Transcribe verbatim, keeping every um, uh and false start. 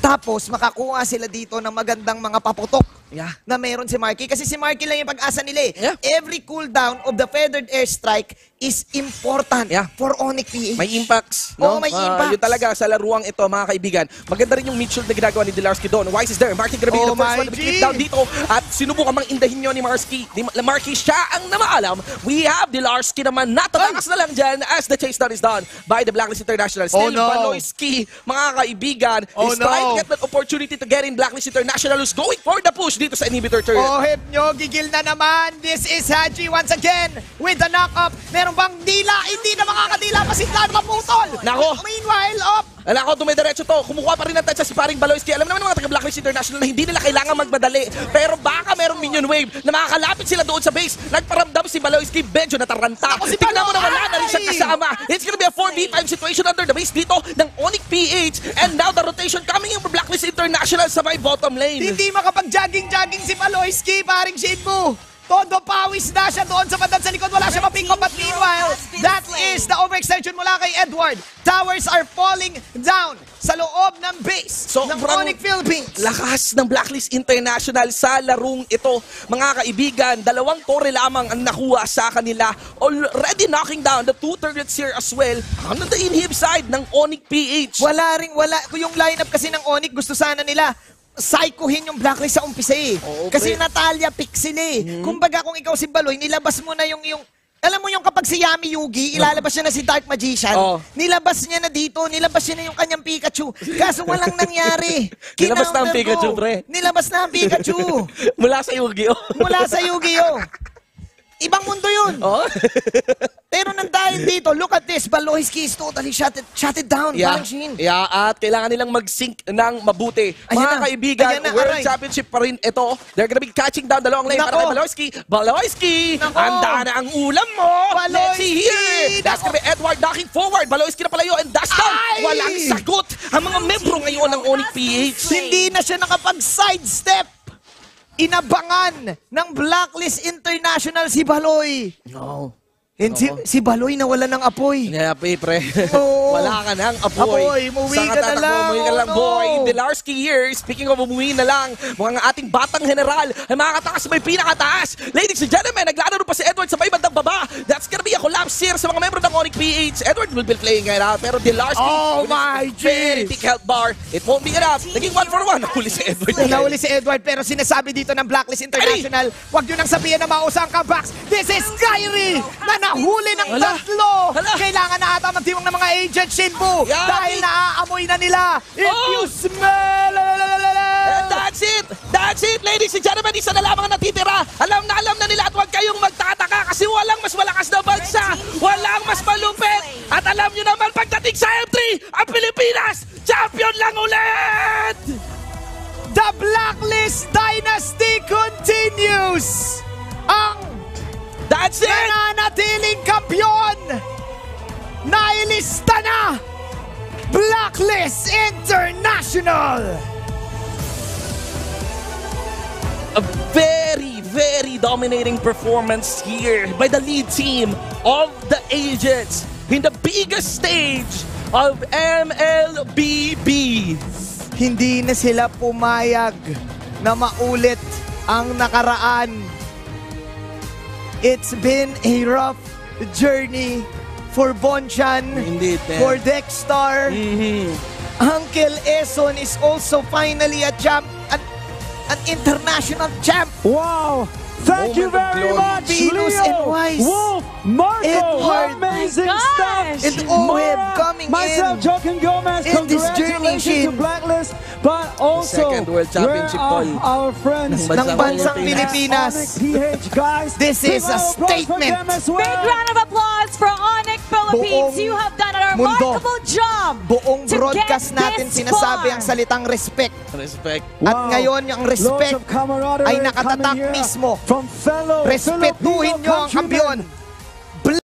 Tapos, makakuha sila dito ng magandang mga paputok Yeah. na meron si Marky. Kasi si Marky lang yung pag-asa nila eh. Yeah. Every cooldown of the feathered airstrike is important Yeah. for Onic P H. May impacts. Oo, No? may Ah, impacts. yun talaga sa laruang ito, mga kaibigan. Maganda rin yung mid-shield na ginagawa ni Delarski doon. Wise is there. Marky gonna be Oh, the first one to my be G. clipped down dito. At sinubukan mang indahin nyo ni Marky. Ni Marky, siya ang namaalam. We have Delarski naman. Natatakas na lang dyan as the chase down is done by the Blacklist International. Still, Oh, no. Baloyski, mga kaibigan, Oh, is trying no. to get that opportunity to get in. Blacklist International who's going for the push dito sa inhibitor turret. Oh, hip nyo, gigil na naman. This is Haji once again with the knock-up. Meron bang dila? Hindi na makakadila pa si Clan maputol. Nako. Meanwhile, up. Alam ko, dumidiretso to. Kumukuha pa rin ng touch sa si paring Baloyski. Alam naman ng mga taga-Blacklist International na hindi nila kailangan magmadali. Pero baka merong minion wave na makakalapit sila doon sa base. Nagparamdam si Baloyski, medyo nataranta. Ako si Tingnan mo na Baloy! wala na rin siyang kasama. It's gonna be a four v five situation under the base dito ng Onic P H. And now the rotation coming in for Blacklist International sa my bottom lane. Hindi makapag-jogging-jogging si Paloyski, paring Shinmu. Todo pawis na siya doon sa bandang sa likod. Wala siya ma-pick up. But meanwhile, that is the overextension mula kay Edward. Towers are falling down sa loob ng base So, ng brang- Onic Philippines. Lakas ng Blacklist International sa larong ito. Mga kaibigan, dalawang tore lamang ang nakuha sa kanila. Already knocking down the two turrets here as well on the inhib side ng Onic P H. Wala ring wala. Yung lineup kasi ng Onic, gusto sana nila psychohin yung Blacklist sa umpisa eh. Oo, Kasi pre. Natalia pixel eh. Hmm. Kumbaga kung ikaw si Baloy, nilabas mo na yung yung alam mo yung kapag si Yami Yugi, ilalabas niya na si Dark Magician, Oo. nilabas niya na dito, nilabas niya na yung kanyang Pikachu. Kaso walang nangyari. Nilabas na ang Kinounter Pikachu, ko. pre. Nilabas na ang Pikachu. Mula sa Yu-Gi-Oh! Mula sa Yu-Gi-Oh! Ibang mundo yun. Oh? Pero nang dahil dito, look at this, Baloyski is totally shut it, shut it down. Yeah, Parang Shin. yeah, at kailangan nilang mag-sync ng mabuti. Ayan Mga na. kaibigan, Ayan na, World aray. Championship pa rin ito. They're gonna be catching down the long lane para Nako. kay Baloyski. Baloyski, Nako. handa na ang ulam mo. Let's see Baloyski, here. That's nako. gonna be Edward knocking forward. Baloyski na palayo and dash down. Ay! Walang sagot ang mga membro ngayon ng Onic P H. Hindi na siya nakapag-sidestep. Inabangan ng Blacklist International si Baloy. No. And si, si Baloy nawala ng apoy. Yeah, pre, pre. Oo. Wala ka nang apoy. Apoy, umuwi Saan ka na tatakbo? lang. Umuwi ka Oh, lang, no. boy. Delarski here. Speaking of umuwi na lang, mga ating batang general ay makakatakas may pinakataas. Ladies and gentlemen, naglalaro pa si Edward sa may bandang baba. That's gonna be a collapse here sa mga membro ng Onic P H. Edward will be playing it out, pero Delarski, Oh with his my very G. thick health bar, it won't be enough. Naging one for one. Nahuli si Edward. Nahuli si Edward pero sinasabi dito ng Blacklist International, wag yun ang sabihin na mausa ang comebacks. This is Kyrie na nahuli ng Hala. tatlo. Hala. Kailangan na ata magtiwang ng mga agent Shinbu Yeah, dahil it- naaamoy na nila. If Oh. you smell... And that's it! That's it, ladies and gentlemen! Isa na lamang ang natitira! Alam na alam na nila at huwag kayong magtataka kasi walang mas malakas na bansa! Walang mas malupit! At alam nyo naman, pagdating sa M three, ang Pilipinas, champion lang ulit! The Blacklist Dynasty continues! Ang That's it! nananatiling kampiyon! Nailista na! Blacklist International! A very, very dominating performance here by the lead team of the Agents in the biggest stage of M L B B. Hindi na sila pumayag na maulit ang nakaraan. It's been a rough journey for Bonchan, Indeed, man. for Dexstar. Mhm. Uncle Eson is also finally a champ, an, an international champ. Wow! Thank you Moment of very glory. much, Venus Leo, and Wise. Wolf, Marco, Edward. amazing Oh my stuff. gosh. And Oheb Mara, coming myself, in Joaquin Gomez, in this congratulations journey, to Blacklist, but also second World Championship where are tol. our friends Ng ng bansang Pilipinas. Pilipinas. Onic P H, guys. This Big is a round of applause for statement. them as well. Big round of applause for Onic Philippines. Buong You have done a mundo. remarkable job. Buong to broadcast get natin this sinasabi far. ang salitang respect. Respect. At Wow. ngayon, yung Loads respect of camaraderie ay nakatatak coming here mismo. from fellow Respetuhin Filipino nyo ang countrymen. kampiyon.